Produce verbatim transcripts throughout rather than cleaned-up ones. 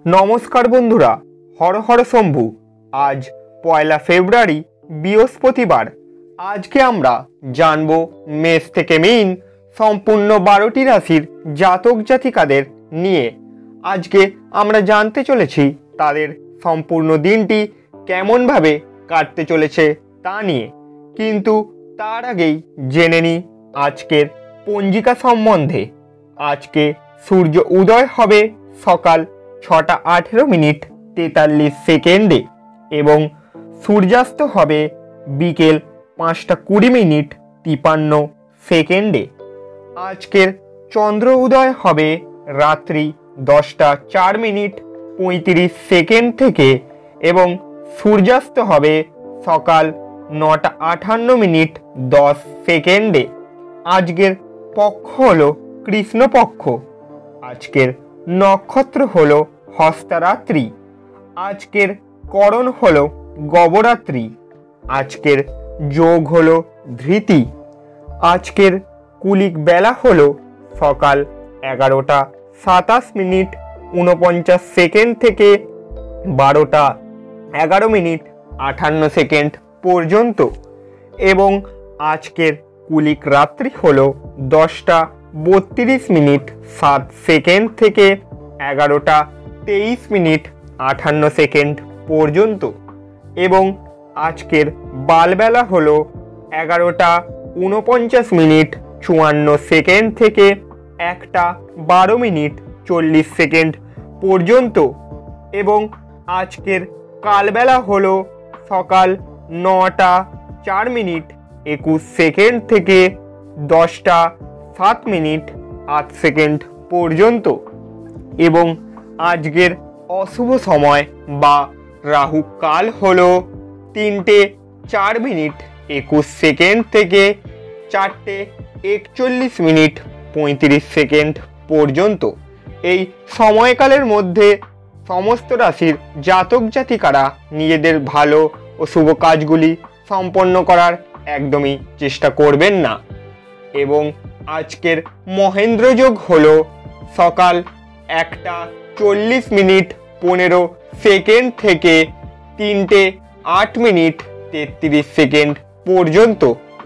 নমস্কার বন্ধুরা, হর হর শম্ভু। আজ পয়লা ফেব্রুয়ারি, বৃহস্পতিবার। আজকে আমরা জানব মেষ থেকে মীন সম্পূর্ণ বারোটি রাশির জাতক জাতিকাদের নিয়ে। আজকে আমরা জানতে চলেছি তাদের সম্পূর্ণ দিনটি কেমনভাবে কাটতে চলেছে তা নিয়ে। কিন্তু তার আগেই জেনে নিই আজকের পঞ্জিকা সম্বন্ধে। আজকে সূর্য উদয় হবে সকাল ছটা আঠেরো মিনিট তেতাল্লিশ সেকেন্ডে এবং সূর্যাস্ত হবে বিকেল পাঁচটা কুড়ি মিনিট তিপান্ন সেকেন্ডে। আজকের চন্দ্র উদয় হবে রাত্রি দশটা চার মিনিট পঁয়ত্রিশ সেকেন্ড থেকে এবং সূর্যাস্ত হবে সকাল নটা আটান্ন মিনিট দশ সেকেন্ডে। আজকের পক্ষ হলো কৃষ্ণপক্ষ। আজকের নক্ষত্র হলো হস্তরাত্রি। আজকের করণ হলো গবরাত্রি। আজকের যোগ হলো ধৃতি। আজকের কুলিক বেলা হলো সকাল এগারোটা সাতাশ মিনিট উনপঞ্চাশ সেকেন্ড থেকে বারোটা এগারো মিনিট আটান্ন সেকেন্ড পর্যন্ত এবং আজকের কুলিক রাত্রি হলো দশটা বত্রিশ মিনিট সাত সেকেন্ড থেকে এগারোটা তেইশ মিনিট আটান্ন সেকেন্ড পর্যন্ত এবং আজকের বালবেলা হলো এগারোটা উনপঞ্চাশ মিনিট চুয়ান্ন সেকেন্ড থেকে একটা বারো মিনিট চল্লিশ সেকেন্ড পর্যন্ত এবং আজকের কালবেলা হলো সকাল নটা চার মিনিট একুশ সেকেন্ড থেকে দশটা সাত মিনিট আট সেকেন্ড পর্যন্ত এবং আজকের অশুভ সময় বা রাহু কাল হলো তিনটে চার মিনিট একুশ সেকেন্ড থেকে চারটে একচল্লিশ মিনিট পঁয়ত্রিশ সেকেন্ড পর্যন্ত। এই সময়কালের মধ্যে সমস্ত রাশির জাতক জাতিকারা নিজেদের ভালো ও শুভ কাজগুলি সম্পন্ন করার একদমই চেষ্টা করবেন না এবং আজকের মহেন্দ্র যোগ হলো সকাল একটা চল্লিশ মিনিট পনেরো সেকেন্ড থেকে তিনটে আট মিনিট তেত্রিশ সেকেন্ড পর্যন্ত।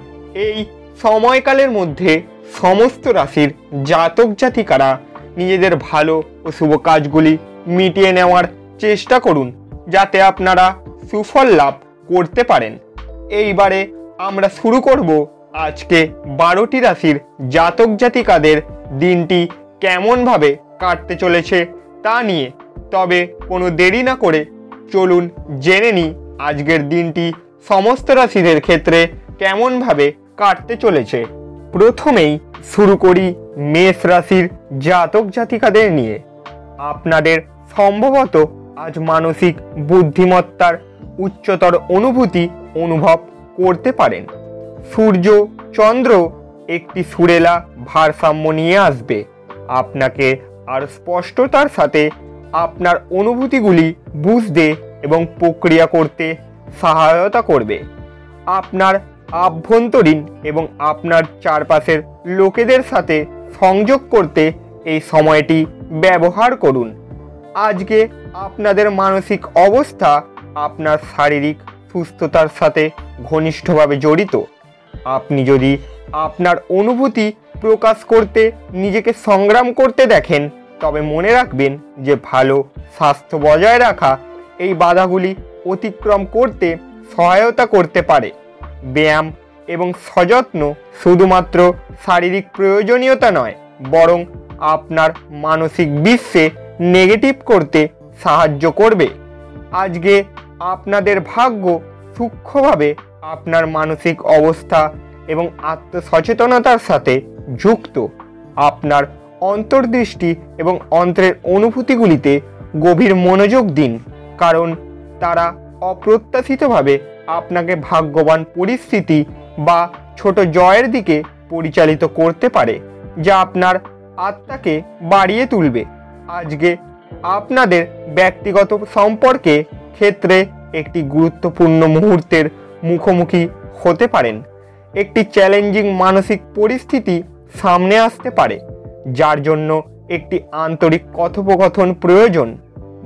এই সময়কালের মধ্যে সমস্ত রাশির জাতক জাতিকারা নিজেদের ভালো ও শুভ কাজগুলি মিটিয়ে নেওয়ার চেষ্টা করুন যাতে আপনারা সুফল লাভ করতে পারেন। এইবারে আমরা শুরু করব আজকে বারোটি রাশির জাতক জাতিকাদের দিনটি কেমনভাবে কাটতে চলেছে তা নিয়ে। তবে কোনো দেরি না করে চলুন জেনে নিই আজকের দিনটি সমস্ত রাশিদের ক্ষেত্রে কেমনভাবে কাটতে চলেছে। প্রথমেই শুরু করি মেষ রাশির জাতক জাতিকাদের নিয়ে। আপনাদের সম্ভবত আজ মানসিক বুদ্ধিমত্তার উচ্চতর অনুভূতি অনুভব করতে পারেন। সূর্য চন্দ্র একটি সুরেলা ভারসাম্য নিয়ে আসবে। আপনাকে আর স্পষ্টতার সাথে আপনার অনুভূতিগুলি বুঝতে এবং প্রক্রিয়া করতে সহায়তা করবে। আপনার আভ্যন্তরীণ এবং আপনার চারপাশের লোকেদের সাথে সংযোগ করতে এই সময়টি ব্যবহার করুন। আজকে আপনাদের মানসিক অবস্থা আপনার শারীরিক সুস্থতার সাথে ঘনিষ্ঠভাবে জড়িত। আপনি যদি আপনার অনুভূতি প্রকাশ করতে নিজেকে সংগ্রাম করতে দেখেন তবে মনে রাখবেন যে ভালো স্বাস্থ্য বজায় রাখা এই বাধাগুলি অতিক্রম করতে সহায়তা করতে পারে। ব্যায়াম এবং সযত্ন শুধুমাত্র শারীরিক প্রয়োজনীয়তা নয়, বরং আপনার মানসিক বিশ্বে নেগেটিভ করতে সাহায্য করবে। আজকে আপনাদের ভাগ্য সূক্ষ্মভাবে আপনার মানসিক অবস্থা এবং আত্মসচেতনতার সাথে যুক্ত। আপনার অন্তর্দৃষ্টি এবং অন্তরের অনুভূতিগুলিতে গভীর মনোযোগ দিন, কারণ তারা অপ্রত্যাশিতভাবে আপনাকে ভাগ্যবান পরিস্থিতি বা ছোট জয়ের দিকে পরিচালিত করতে পারে, যা আপনার আত্মাকে বাড়িয়ে তুলবে। আজকে আপনাদের ব্যক্তিগত সম্পর্কে ক্ষেত্রে একটি গুরুত্বপূর্ণ মুহূর্তের মুখোমুখি হতে পারেন। একটি চ্যালেঞ্জিং মানসিক পরিস্থিতি সামনে আসতে পারে, যার জন্য একটি আন্তরিক কথোপকথন প্রয়োজন।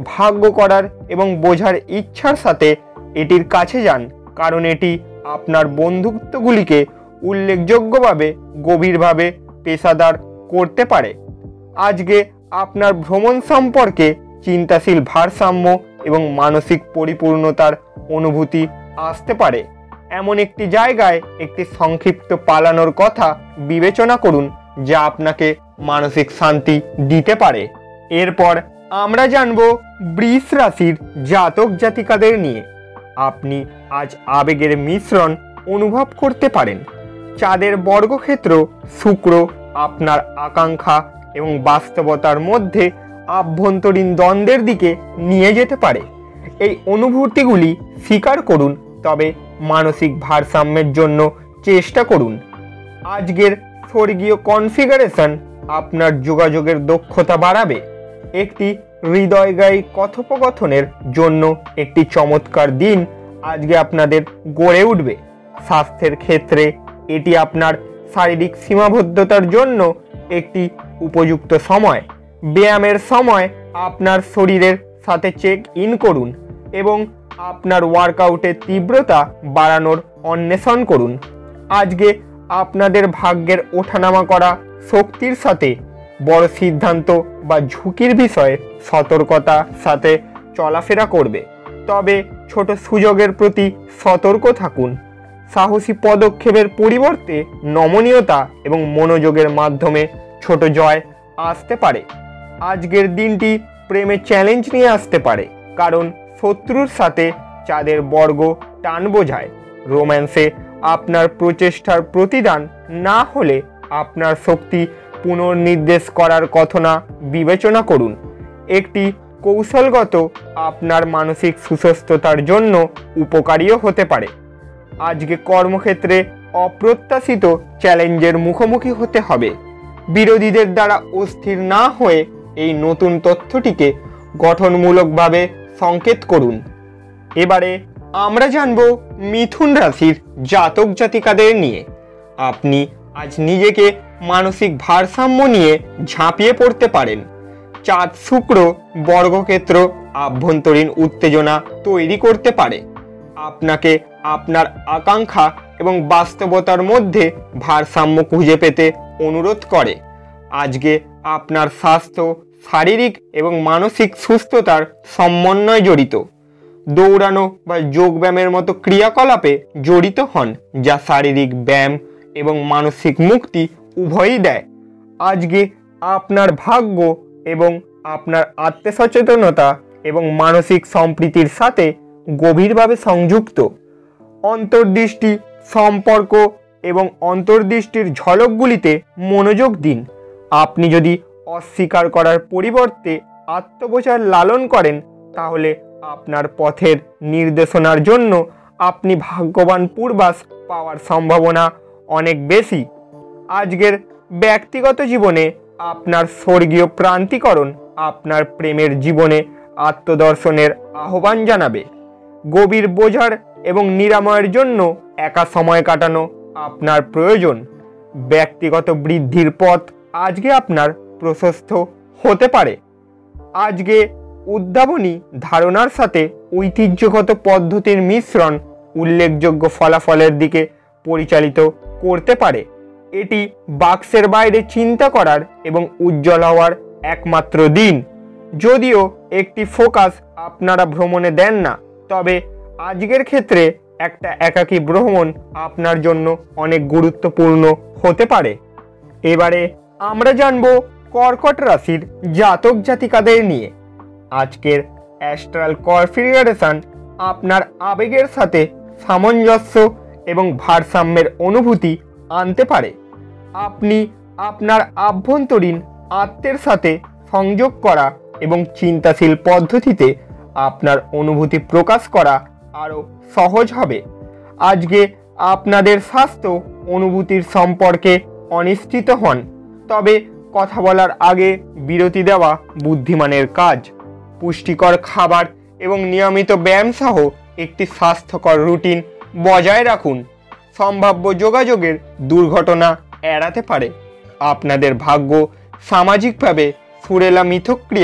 ভাগ্য করার এবং বোঝার ইচ্ছার সাথে এটির কাছে যান, কারণ এটি আপনার বন্ধুত্বগুলিকে উল্লেখযোগ্যভাবে গভীরভাবে পেশাদার করতে পারে। আজকে আপনার ভ্রমণ সম্পর্কে চিন্তাশীল ভারসাম্য এবং মানসিক পরিপূর্ণতার অনুভূতি আসতে পারে। এমন একটি জায়গায় একটি সংক্ষিপ্ত পালানোর কথা বিবেচনা করুন যা আপনাকে মানসিক শান্তি দিতে পারে। এরপর আমরা জানব বৃষ রাশির জাতক জাতিকাদের নিয়ে। আপনি আজ আবেগের মিশ্রণ অনুভব করতে পারেন। চাঁদের বর্গক্ষেত্র শুক্র আপনার আকাঙ্ক্ষা এবং বাস্তবতার মধ্যে আভ্যন্তরীণ দ্বন্দ্বের দিকে নিয়ে যেতে পারে। এই অনুভূতিগুলি স্বীকার করুন, তবে মানসিক ভারসাম্যের জন্য চেষ্টা করুন। আজকের স্বর্গীয় কনফিগারেশন আপনার যোগাযোগের দক্ষতা বাড়াবে। একটি হৃদয়গ্রাহী কথোপকথনের জন্য একটি চমৎকার দিন আজকে আপনাদের গড়ে উঠবে। স্বাস্থ্যের ক্ষেত্রে এটি আপনার শারীরিক সীমাবদ্ধতার জন্য একটি উপযুক্ত সময়। ব্যায়ামের সময় আপনার শরীরের সাথে চেক ইন করুন এবং আপনার ওয়ার্কআউটের তীব্রতা বাড়ানোর অন্বেষণ করুন। আজকে আপনাদের ভাগ্যের ওঠানামা করা শক্তির সাথে বড় সিদ্ধান্ত বা ঝুঁকির বিষয়ে সতর্কতার সাথে চলাফেরা করবে, তবে ছোট সুযোগের প্রতি সতর্ক থাকুন। সাহসী পদক্ষেপের পরিবর্তে নমনীয়তা এবং মনোযোগের মাধ্যমে ছোট জয় আসতে পারে। আজকের দিনটি প্রেমে চ্যালেঞ্জ নিয়ে আসতে পারে, কারণ শত্রুর সাথে চাঁদের বর্গ টান বোঝায়। রোম্যান্সে আপনার প্রচেষ্টার প্রতিদান না হলে আপনার শক্তি পুনর্নির্দেশ করার কথা বিবেচনা করুন। একটি কৌশলগত আপনার মানসিক সুস্থতার জন্য উপকারীও হতে পারে। আজকে কর্মক্ষেত্রে অপ্রত্যাশিত চ্যালেঞ্জের মুখোমুখি হতে হবে। বিরোধীদের দ্বারা অস্থির না হয়ে এই নতুন তথ্যটিকে গঠনমূলকভাবে সংকেত করুন। এবারে আমরা জানব মিথুন রাশির জাতক জাতিকাদের নিয়ে। আপনি আজ নিজেকে মানসিক ভারসাম্য নিয়ে ঝাঁপিয়ে পড়তে পারেন। চাঁদ শুক্র বর্গক্ষেত্র আভ্যন্তরীণ উত্তেজনা তৈরি করতে পারে। আপনাকে আপনার আকাঙ্ক্ষা এবং বাস্তবতার মধ্যে ভারসাম্য খুঁজে পেতে অনুরোধ করে। আজকে আপনার স্বাস্থ্য শারীরিক এবং মানসিক সুস্থতার সমন্বয় জড়িত। দৌড়ানো বা যোগব্যায়ামের মতো ক্রিয়াকলাপে জড়িত হন, যা শারীরিক ব্যায়াম এবং মানসিক মুক্তি উভয়ই দেয়। আজকে আপনার ভাগ্য এবং আপনার আত্মসচেতনতা এবং মানসিক সম্প্রীতির সাথে গভীরভাবে সংযুক্ত। অন্তর্দৃষ্টি সম্পর্ক এবং অন্তর্দৃষ্টির ঝলকগুলিতে মনোযোগ দিন। আপনি যদি অস্বীকার করার পরিবর্তে আত্মবোঝার লালন করেন, তাহলে আপনার পথের নির্দেশনার জন্য আপনি ভাগ্যবান পূর্বাস পাওয়ার সম্ভাবনা অনেক বেশি। আজকের ব্যক্তিগত জীবনে আপনার স্বর্গীয় প্রান্তিকরণ আপনার প্রেমের জীবনে আত্মদর্শনের আহ্বান জানাবে। গভীর বোঝার এবং নিরাময়ের জন্য একা সময় কাটানো আপনার প্রয়োজন। ব্যক্তিগত বৃদ্ধির পথ আজকে আপনার প্রশস্ত হতে পারে। আজকে উদ্ভাবনী ধারণার সাথে ঐতিহ্যগত পদ্ধতির মিশ্রণ উল্লেখযোগ্য ফলাফলের দিকে পরিচালিত করতে পারে। এটি বাক্সের বাইরে চিন্তা করার এবং উজ্জ্বল হওয়ার একমাত্র দিন। যদিও একটি ফোকাস আপনারা ভ্রমণে দেন না, তবে আজকের ক্ষেত্রে একটা একাকী ভ্রমণ আপনার জন্য অনেক গুরুত্বপূর্ণ হতে পারে। এবারে আমরা জানব কর্কট রাশির জাতক জাতিকাদের নিয়ে। আজকের অ্যাস্ট্রাল কনফিগারেশন আপনার আবেগের সাথে সামঞ্জস্য এবং ভারসাম্যের অনুভূতি আনতে পারে। আপনি আপনার আভ্যন্তরীণ আত্মের সাথে সংযোগ করা এবং চিন্তাশীল পদ্ধতিতে আপনার অনুভূতি প্রকাশ করা আরও সহজ হবে। আজকে আপনাদের স্বাস্থ্য অনুভূতির সম্পর্কে অনিশ্চিত হন, তবে কথা বলার আগে বিরতি দেওয়া বুদ্ধিমানের কাজ। পুষ্টিকর খাবার এবং নিয়মিত ব্যায়াম সহ একটি স্বাস্থ্যকর রুটিন বজায় রাখুন। সম্ভাব্য যোগাযোগের দুর্ঘটনা এড়াতে পারে। আপনাদের ভাগ্য সামাজিকভাবে সুরেলা মিথস্ক্রিয়া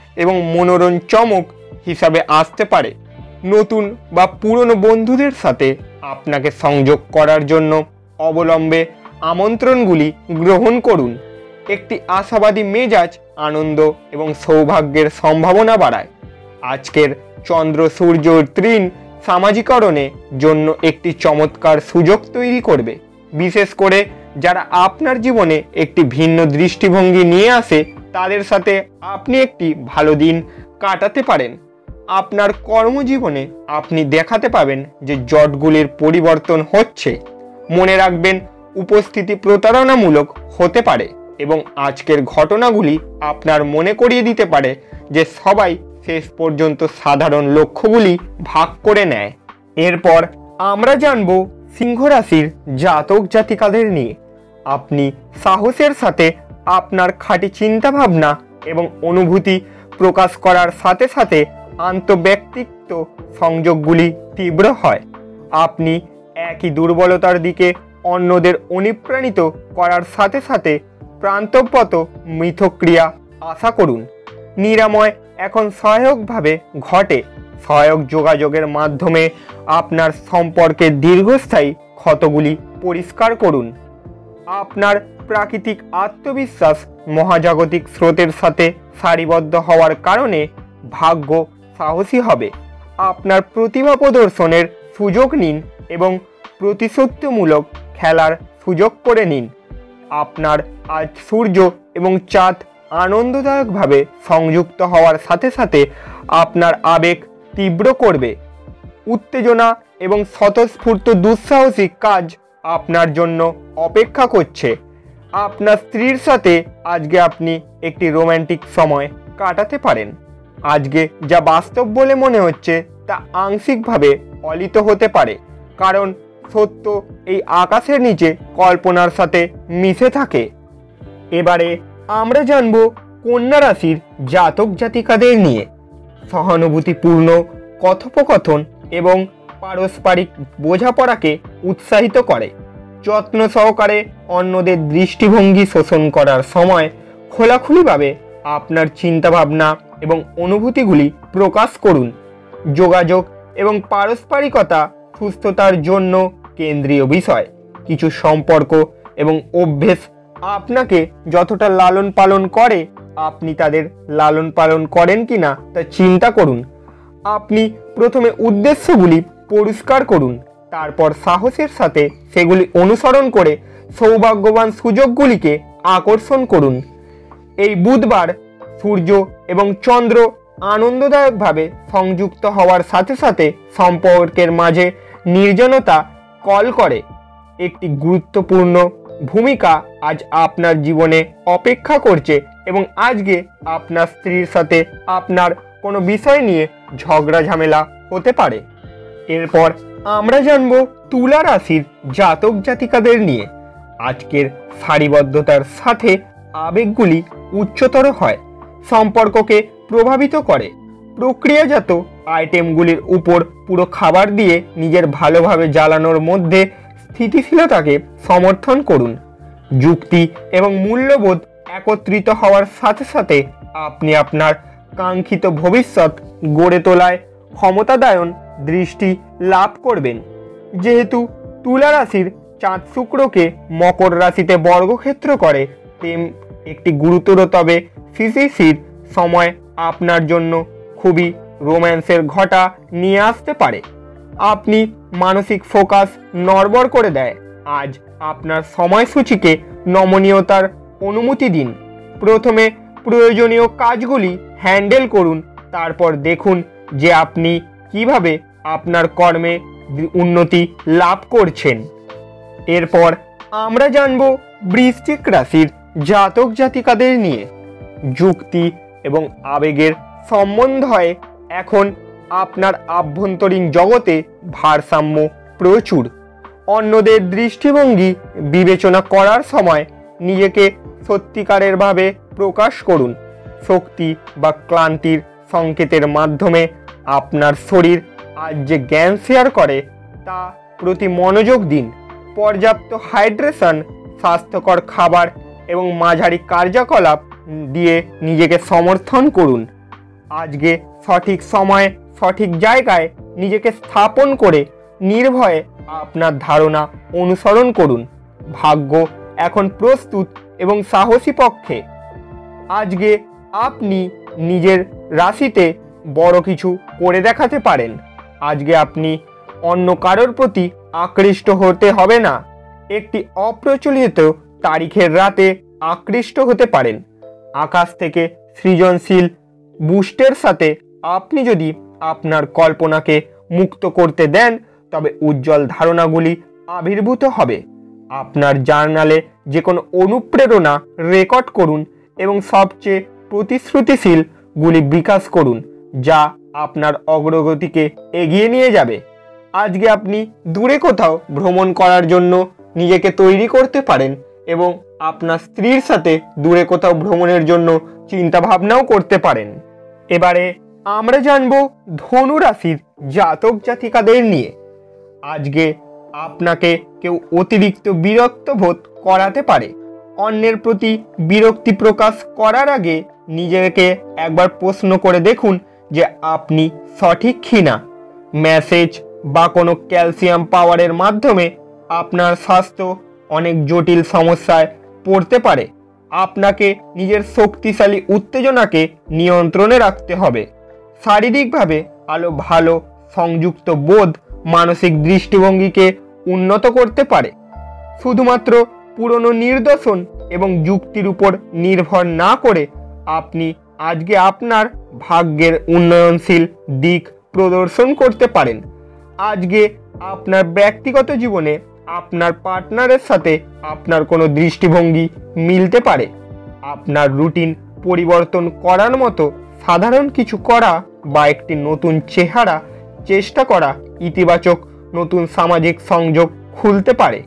এবং মনোরম চমক হিসাবে আসতে পারে। নতুন বা পুরনো বন্ধুদের সাথে আপনাকে সংযোগ করার জন্য অবলম্বে আমন্ত্রণগুলি গ্রহণ করুন। একটি আশাবাদী মেজাজ আনন্দ এবং সৌভাগ্যের সম্ভাবনা বাড়ায়। আজকের চন্দ্র সূর্য ত্রিন সামাজিকরণের জন্য একটি চমৎকার সুযোগ তৈরি করবে, বিশেষ করে যারা আপনার জীবনে একটি ভিন্ন দৃষ্টিভঙ্গি নিয়ে আসে তাদের সাথে আপনি একটি ভালো দিন কাটাতে পারেন। আপনার কর্মজীবনে আপনি দেখাতে পাবেন যে জটগুলির পরিবর্তন হচ্ছে। মনে রাখবেন, উপস্থিতি প্রতারণামূলক হতে পারে এবং আজকের ঘটনাগুলি আপনার মনে করিয়ে দিতে পারে যে সবাই শেষ পর্যন্ত সাধারণ লক্ষ্যগুলি ভাগ করে নেয়। এরপর আমরা জানব সিংহ রাশির জাতক জাতিকাদের নিয়ে। আপনি সাহসের সাথে আপনার খাঁটি চিন্তাভাবনা এবং অনুভূতি প্রকাশ করার সাথে সাথে আন্তঃব্যক্তিত্ব সংযোগগুলি তীব্র হয়। আপনি একই দুর্বলতার দিকে অন্যদের অনুপ্রাণিত করার সাথে সাথে প্রান্তব্যত মিথক্রিয়া আশা করুন। নিরাময় এখন সহায়কভাবে ঘটে। সহায়ক যোগাযোগের মাধ্যমে আপনার সম্পর্কের দীর্ঘস্থায়ী ক্ষতগুলি পরিষ্কার করুন। আপনার প্রাকৃতিক আত্মবিশ্বাস মহাজাগতিক স্রোতের সাথে সারিবদ্ধ হওয়ার কারণে ভাগ্য সাহসী হবে। আপনার প্রতিভা প্রদর্শনের সুযোগ নিন এবং প্রতিশ্রুতিমূলক খেলার সুযোগ করে নিন। আপনার আজ সূর্য এবং চাঁদ আনন্দদায়কভাবে সংযুক্ত হওয়ার সাথে সাথে আপনার আবেগ তীব্র করবে। উত্তেজনা এবং স্বতঃস্ফূর্ত দুঃসাহসিক কাজ আপনার জন্য অপেক্ষা করছে। আপনার স্ত্রীর সাথে আজকে আপনি একটি রোম্যান্টিক সময় কাটাতে পারেন। আজকে যা বাস্তব বলে মনে হচ্ছে তা আংশিকভাবে অলিত হতে পারে, কারণ সত্য এই আকাশের নিচে কল্পনার সাথে মিশে থাকে। এবারে আমরা জানব কন্যা রাশির জাতক জাতিকাদের নিয়ে। সহানুভূতিপূর্ণ কথোপকথন এবং পারস্পরিক বোঝাপড়াকে উৎসাহিত করে। যত্ন সহকারে অন্যদের দৃষ্টিভঙ্গি শোষণ করার সময় খোলাখুলিভাবে আপনার চিন্তাভাবনা এবং অনুভূতিগুলি প্রকাশ করুন। যোগাযোগ এবং পারস্পরিকতা সুস্থতার জন্য কেন্দ্রীয় বিষয়। কিছু সম্পর্ক এবং অভ্যেস আপনাকে যতটা লালন পালন করে, আপনি তাদের লালন পালন করেন কিনা তা চিন্তা করুন। আপনি প্রথমে উদ্দেশ্যগুলি পরিষ্কার করুন, তারপর সাহসের সাথে সেগুলি অনুসরণ করে সৌভাগ্যবান সুযোগগুলিকে আকর্ষণ করুন। এই বুধবার সূর্য এবং চন্দ্র আনন্দদায়কভাবে সংযুক্ত হওয়ার সাথে সাথে সম্পর্কের মাঝে নির্জনতা কল করে। একটি গুরুত্বপূর্ণ ভূমিকা আজ আপনার জীবনে অপেক্ষা করছে এবং আজকে আপনার স্ত্রীর সাথে আপনার কোনো বিষয় নিয়ে ঝগড়া ঝামেলা হতে পারে। এরপর আমরা জানব তুলা রাশির জাতক জাতিকাদের নিয়ে। আজকের সারিবদ্ধতার সাথে আবেগগুলি উচ্চতর হয়, সম্পর্ককে প্রভাবিত করে। প্রক্রিয়াজাত আইটেমগুলির উপর পুরো খাবার দিয়ে নিজের ভালোভাবে জ্বালানোর মধ্যে স্থিতিশীলতাকে সমর্থন করুন। যুক্তি এবং মূল্যবোধ একত্রিত হওয়ার সাথে সাথে আপনি আপনার কাঙ্ক্ষিত ভবিষ্যৎ গড়ে তোলায় ক্ষমতাদায়ন দৃষ্টি লাভ করবেন। যেহেতু তুলা রাশির চাঁদ শুক্রকে মকর রাশিতে বর্গক্ষেত্র করে, তেম একটি গুরুতর তবে শিশির সময় আপনার জন্য খুবই রোম্যান্সের ঘটা নিয়ে আসতে পারে। আপনি মানসিক ফোকাস নড়বড় করে দেয়। আজ আপনার সময়সূচিকে নমনীয়তার অনুমতি দিন। প্রথমে প্রয়োজনীয় কাজগুলি হ্যান্ডেল করুন, তারপর দেখুন যে আপনি কিভাবে আপনার কর্মে উন্নতি লাভ করছেন। এরপর আমরা জানব বৃশ্চিক রাশির জাতক জাতিকাদের নিয়ে। যুক্তি এবং আবেগের সমন্বয়ে এখন আপনার আভ্যন্তরীণ জগতে ভারসাম্য প্রচুর। অন্যদের দৃষ্টিভঙ্গি বিবেচনা করার সময় নিজেকে সত্যিকারের ভাবে প্রকাশ করুন। শক্তি বা ক্লান্তির সংকেতের মাধ্যমে আপনার শরীর আজ যে জ্ঞান শেয়ার করে তা প্রতি মনোযোগ দিন। পর্যাপ্ত হাইড্রেশন, স্বাস্থ্যকর খাবার এবং মাঝারি কার্যকলাপ দিয়ে নিজেকে সমর্থন করুন। আজকে সঠিক সময়ে সঠিক জায়গায় নিজেকে স্থাপন করে নির্ভয়ে আপনার ধারণা অনুসরণ করুন। ভাগ্য এখন প্রস্তুত এবং সাহসী পক্ষে। আজকে আপনি নিজের রাশিতে বড় কিছু করে দেখাতে পারেন। আজকে আপনি অন্য কারোর প্রতি আকৃষ্ট হতে হবে না। একটি অপ্রচলিত তারিখের রাতে আকৃষ্ট হতে পারেন। আকাশ থেকে সৃজনশীল বুস্টের সাথে আপনি যদি আপনার কল্পনাকে মুক্ত করতে দেন, তবে উজ্জ্বল ধারণাগুলি আবির্ভূত হবে। আপনার জার্নালে যে কোনো অনুপ্রেরণা রেকর্ড করুন এবং সবচেয়ে প্রতিশ্রুতিশীলগুলি বিকাশ করুন, যা আপনার অগ্রগতিকে এগিয়ে নিয়ে যাবে। আজকে আপনি দূরে কোথাও ভ্রমণ করার জন্য নিজেকে তৈরি করতে পারেন এবং আপনার স্ত্রীর সাথে দূরে কোথাও ভ্রমণের জন্য চিন্তা ভাবনাও করতে পারেন। এবারে আমরা জানব ধনু রাশির জাতক জাতিকাদের নিয়ে। আজকে আপনাকে কেউ অতিরিক্ত বিরক্ত বোধ করাতে পারে। অন্যের প্রতি বিরক্তি প্রকাশ করার আগে নিজেকে একবার প্রশ্ন করে দেখুন যে আপনি সঠিক কিনা। মেসেজ বা কোনো ক্যালসিয়াম পাওয়ারের মাধ্যমে আপনার স্বাস্থ্য অনেক জটিল সমস্যায় পড়তে পারে। আপনাকে নিজের শক্তিশালী উত্তেজনাকে নিয়ন্ত্রণে রাখতে হবে। শারীরিকভাবে আলো ভালো সংযুক্ত বোধ মানসিক দৃষ্টিভঙ্গিকে উন্নত করতে পারে। শুধুমাত্র পুরনো নিদর্শন এবং যুক্তির উপর নির্ভর না করে আপনি আজকে আপনার ভাগ্যের উন্নয়নশীল দিক প্রদর্শন করতে পারেন। আজকে আপনার ব্যক্তিগত জীবনে আপনার পার্টনারের সাথে আপনার কোনো দৃষ্টিভঙ্গি মিলতে পারে। আপনার রুটিন পরিবর্তন করার মতো সাধারণ কিছু করা বা একটি নতুন চেহারা চেষ্টা করা ইতিবাচক নতুন সামাজিক সংযোগ খুলতে পারে।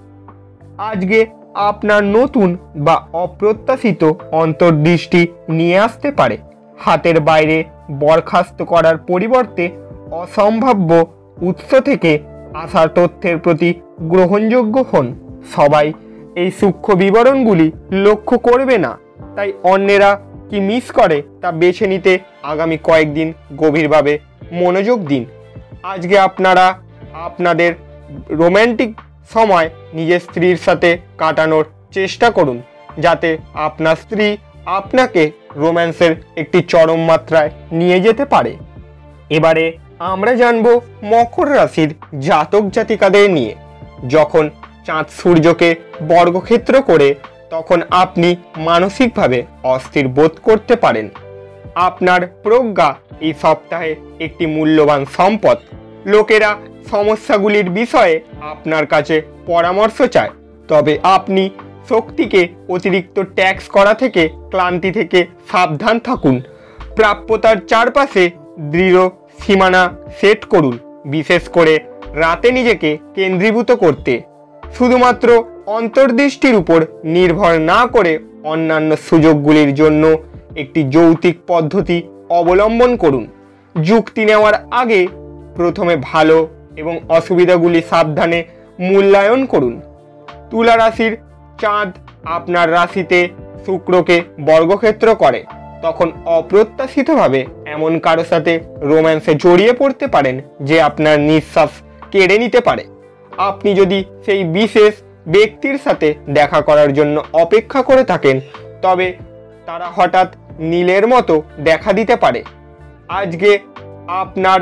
আজকে আপনার নতুন বা অপ্রত্যাশিত অন্তর্দৃষ্টি নিয়ে আসতে পারে। হাতের বাইরে বরখাস্ত করার পরিবর্তে অসম্ভাব্য উৎস থেকে আসা তথ্যের প্রতি গ্রহণযোগ্য হন। সবাই এই সূক্ষ্ম বিবরণগুলি লক্ষ্য করবে না, তাই অন্যেরা কি মিস করে তা বেছে নিতে আগামী কয়েকদিন গভীরভাবে মনোযোগ দিন। আজকে আপনারা আপনাদের রোম্যান্টিক সময় নিজের স্ত্রীর সাথে কাটানোর চেষ্টা করুন, যাতে আপনার স্ত্রী আপনাকে রোম্যান্সের একটি চরম মাত্রায় নিয়ে যেতে পারে। এবারে আমরা জানব মকর রাশির জাতক জাতিকাদের নিয়ে। যখন চাঁদ সূর্যকে বর্গক্ষেত্র করে, তখন আপনি মানসিকভাবে অস্থির বোধ করতে পারেন। আপনার প্রজ্ঞা এই সপ্তাহে একটি মূল্যবান সম্পদ। লোকেরা সমস্যাগুলির বিষয়ে আপনার কাছে পরামর্শ চায়, তবে আপনি শক্তিকে অতিরিক্ত ট্যাক্স করা থেকে ক্লান্তি থেকে সাবধান থাকুন। প্রাপ্যতার চারপাশে দৃঢ় সীমানা সেট করুন, বিশেষ করে রাতে নিজেকে কেন্দ্রীভূত করতে। শুধুমাত্র অন্তর্দৃষ্টির উপর নির্ভর না করে অন্যান্য সুযোগগুলির জন্য একটি যৌক্তিক পদ্ধতি অবলম্বন করুন। যুক্তি নেওয়ার আগে প্রথমে ভালো এবং অসুবিধাগুলি সাবধানে মূল্যায়ন করুন। তুলা রাশির চাঁদ আপনার রাশিতে শুক্রকে বর্গক্ষেত্র করে, তখন অপ্রত্যাশিতভাবে এমন কারো সাথে রোম্যান্সে জড়িয়ে পড়তে পারেন যে আপনার নিঃশ্বাস কেড়ে নিতে পারে। আপনি যদি সেই বিশেষ ব্যক্তির সাথে দেখা করার জন্য অপেক্ষা করে থাকেন, তবে তারা হঠাৎ নীলের মতো দেখা দিতে পারে। আজকে আপনার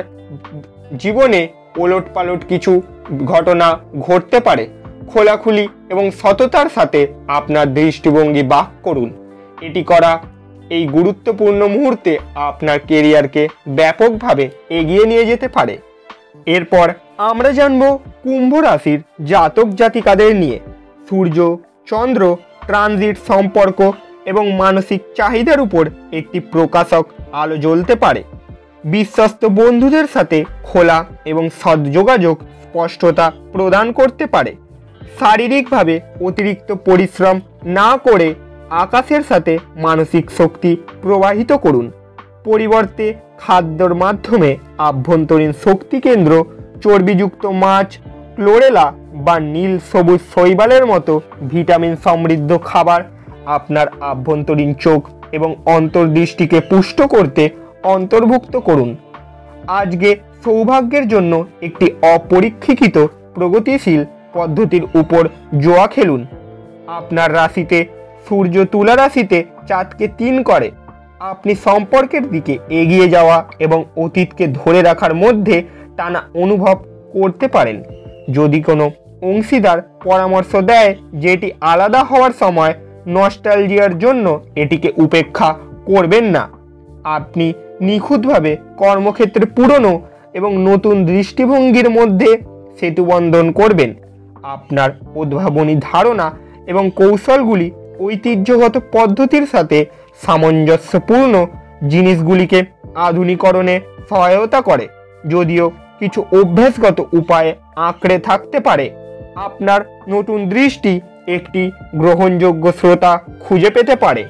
জীবনে ওলটপালট কিছু ঘটনা ঘটতে পারে। খোলাখুলি এবং সততার সাথে আপনার দৃষ্টিভঙ্গি বাক করুন। এটি করা এই গুরুত্বপূর্ণ মুহূর্তে আপনার কেরিয়ারকে ব্যাপকভাবে এগিয়ে নিয়ে যেতে পারে। এরপর আমরা জানব কুম্ভ রাশির জাতক জাতিকাদের নিয়ে। সূর্য চন্দ্র ট্রানজিট সম্পর্ক এবং মানসিক চাহিদার উপর একটি প্রকাশক আলো জ্বলতে পারে। বিশ্বস্ত বন্ধুদের সাথে খোলা এবং সৎ যোগাযোগ স্পষ্টতা প্রদান করতে পারে। শারীরিকভাবে অতিরিক্ত পরিশ্রম না করে আকাশের সাথে মানসিক শক্তি প্রবাহিত করুন। পরিবর্তে খাদ্যর মাধ্যমে আভ্যন্তরীণ শক্তি কেন্দ্র, চর্বিযুক্ত মাছ, ক্লোরেলা বা নীল সবুজ শৈবালের মতো ভিটামিন সমৃদ্ধ খাবার আপনার আভ্যন্তরীণ চোখ এবং অন্তর্দৃষ্টিকে পুষ্ট করতে অন্তর্ভুক্ত করুন। আজকে সৌভাগ্যের জন্য একটি অপরীক্ষিত প্রগতিশীল পদ্ধতির উপর জোয়া খেলুন। আপনার রাশিতে সূর্য তুলা রাশিতে চাঁদকে তিন করে। আপনি সম্পর্কের দিকে এগিয়ে যাওয়া এবং অতীতকে ধরে রাখার মধ্যে টানা অনুভব করতে পারেন। যদি কোনো অংশীদার পরামর্শ দেয় যেটি আলাদা হওয়ার সময় নস্টালজিয়ার জন্য এটিকে উপেক্ষা করবেন না। আপনি নিখুঁতভাবে কর্মক্ষেত্রে পুরনো এবং নতুন দৃষ্টিভঙ্গির মধ্যে সেতুবন্ধন করবেন। আপনার উদ্ভাবনী ধারণা এবং কৌশলগুলি ঐতিহ্যগত পদ্ধতির সাথে সামঞ্জস্যপূর্ণ জিনিসগুলিকে আধুনিকরণে সহায়তা করে, যদিও কিছু অভ্যাসগত উপায়ে আঁকড়ে থাকতে পারে। আপনার নতুন দৃষ্টি একটি গ্রহণযোগ্য শ্রোতা খুঁজে পেতে পারে।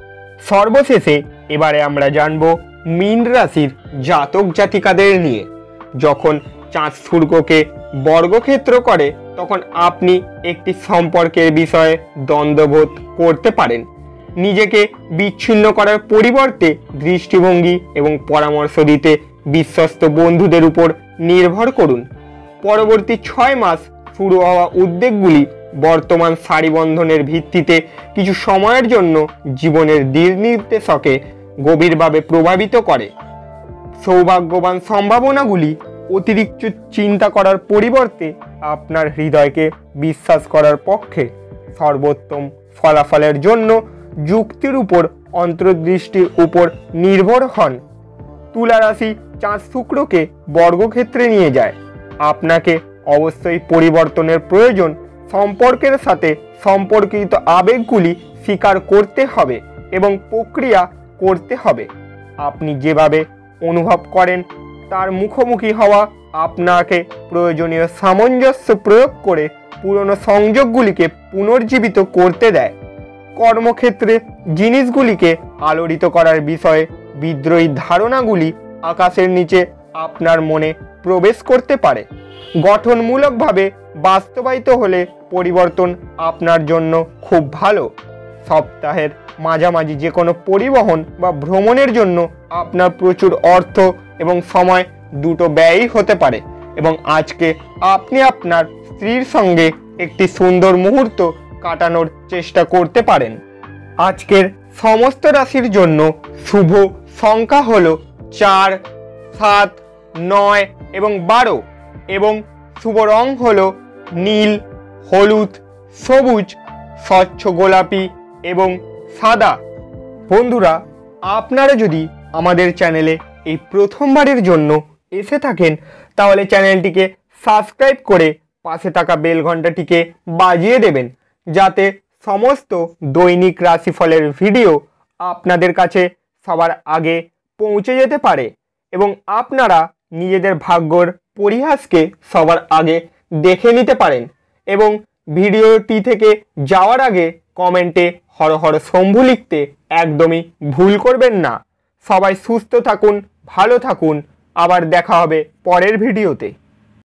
সর্বশেষে এবারে আমরা জানব মীন রাশির জাতক জাতিকাদের নিয়ে। যখন চাঁদ সূর্যকে বর্গক্ষেত্র করে তখন আপনি একটি সম্পর্কের বিষয়ে দ্বন্দ্ববোধ করতে পারেন। নিজেকে বিচ্ছিন্ন করার পরিবর্তে দৃষ্টিভঙ্গি এবং পরামর্শ দিতে বিশ্বস্ত বন্ধুদের উপর নির্ভর করুন। পরবর্তী ছয় মাস শুরু হওয়া উদ্বেগগুলি বর্তমান সারিবন্ধনের ভিত্তিতে কিছু সময়ের জন্য জীবনের দিকনির্দেশকে গভীরভাবে প্রভাবিত করে। সৌভাগ্যবান সম্ভাবনাগুলি অতিরিক্ত চিন্তা করার পরিবর্তে আপনার হৃদয়কে বিশ্বাস করার পক্ষে সর্বোত্তম ফলাফলের জন্য যুক্তির উপর অন্তর্দৃষ্টির উপর নির্ভর হন। তুলা রাশি চাঁদ শুক্রকে বর্গক্ষেত্রে নিয়ে যায়। আপনাকে অবশ্যই পরিবর্তনের প্রয়োজন। সম্পর্কের সাথে সম্পর্কিত আবেগগুলি স্বীকার করতে হবে এবং প্রক্রিয়া করতে হবে। আপনি যেভাবে অনুভব করেন তার মুখোমুখি হওয়া আপনাকে প্রয়োজনীয় সামঞ্জস্য প্রয়োগ করে পুরনো সংযোগগুলিকে পুনর্জীবিত করতে দেয়। কর্মক্ষেত্রে জিনিসগুলিকে আলোড়িত করার বিষয়ে বিদ্রোহী ধারণাগুলি আকাশের নিচে আপনার মনে প্রবেশ করতে পারে। গঠনমূলকভাবে বাস্তবায়িত হলে পরিবর্তন আপনার জন্য খুব ভালো। সপ্তাহের মাঝামাঝি যে কোনো পরিবহন বা ভ্রমণের জন্য আপনার প্রচুর অর্থ এবং সময় দুটো ব্যয়ই হতে পারে এবং আজকে আপনি আপনার স্ত্রীর সঙ্গে একটি সুন্দর মুহূর্ত কাটানোর চেষ্টা করতে পারেন। আজকের সমস্ত রাশির জন্য শুভ সংখ্যা হলো চার, সাত, নয় এবং বারো এবং শুভ রং হলো নীল, হলুদ, সবুজ, স্বচ্ছ গোলাপি এবং সাদা। বন্ধুরা, আপনারা যদি আমাদের চ্যানেলে এই প্রথমবারের জন্য এসে থাকেন তাহলে চ্যানেলটিকে সাবস্ক্রাইব করে পাশে থাকা বেল ঘন্টাটিকে বাজিয়ে দেবেন, যাতে সমস্ত দৈনিক রাশিফলের ভিডিও আপনাদের কাছে সবার আগে পৌঁছে যেতে পারে এবং আপনারা নিজেদের ভাগ্যর পরিহাসকে সবার আগে দেখে নিতে পারেন। এবং ভিডিওটি থেকে যাওয়ার আগে কমেন্টে হর হর শম্ভু লিখতে একদমই ভুল করবেন না। সবাই সুস্থ থাকুন, ভালো থাকুন। আবার দেখা হবে পরের ভিডিওতে।